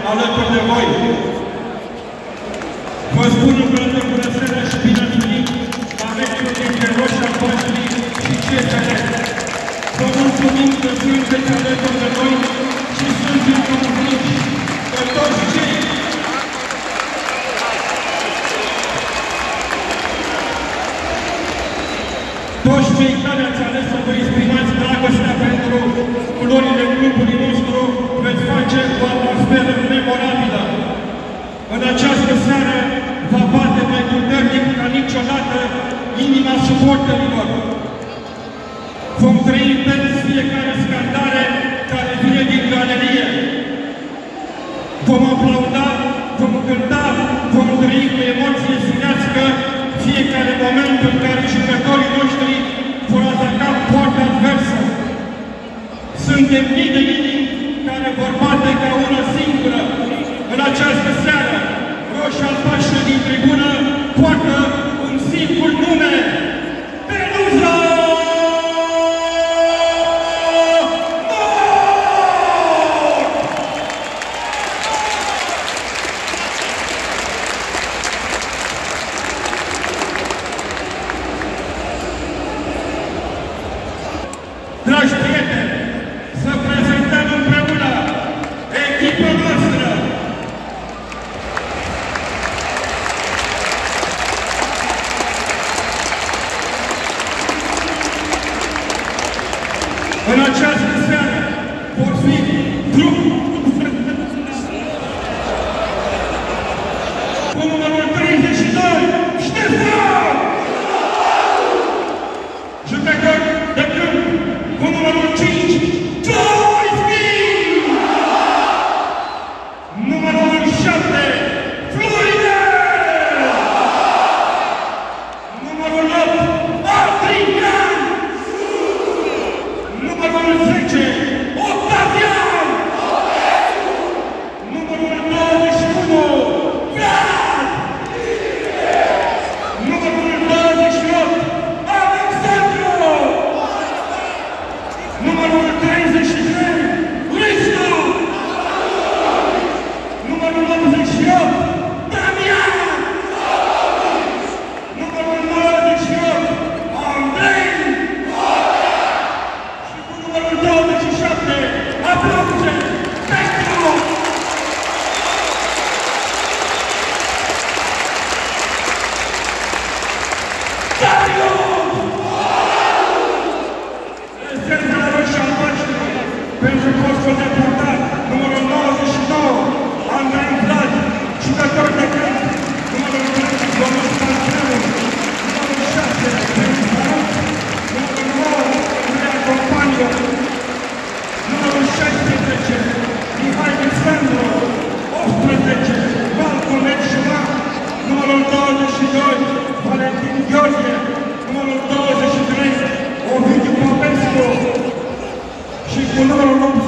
alături de voi. Vă spun încă bună seara și bine ați venit la meciul dintre Roșii Albaștri și CFR. Vă mulțumim că sunteți alături de noi și suntem convinși că toți cei care ați ales să vă exprimați dragostea pentru culorile clubului nostru, veți face o atmosferă memorabilă. În această seară va bate mai puternic ca niciodată inima suporterilor. Vom trăi intens fiecare scandare care vine din galerie. Vom aplauda, vom cânta, vom trăi cu emoție firească fiecare moment în care jucătorii noștri vor ataca poarta adversă. Suntem mii de inimi care vor bate ca una singură. În această seară, Roșii Albaștri din tribună poartă un singur nume: Peluza! Dragi prieteni, să prezentăm împreună echipa noastră! În această seară vor fi cu numărul 32, Ștefan! Jucător de câmp cu numărul 5, Joyce! Numărul 7, Florinel! Numărul 8, Adrian! Numărul 10, Octavian! Numărul 21, Vlad! Numărul 28, Alexandru! Numărul 33, Listu! Numărul 88, Damian! Numărul 98, Andrei! Și cu numărul 27, aplauze, Petru! Rezerva la Roșii Albaștri pentru postul de portar, numărul 99, Andrei Vlad, jucător de câmp, numărul 3, domnul Stanțelu, numărul 6, Denis Baruț, numărul 9, Andrei Companiu, numărul 16, Mihai Alexandru, 18, Valcul Merșuma, numărul 22, Valentin Gheorghe, numărul 23, Ovidiu Popescu și cu numărul 8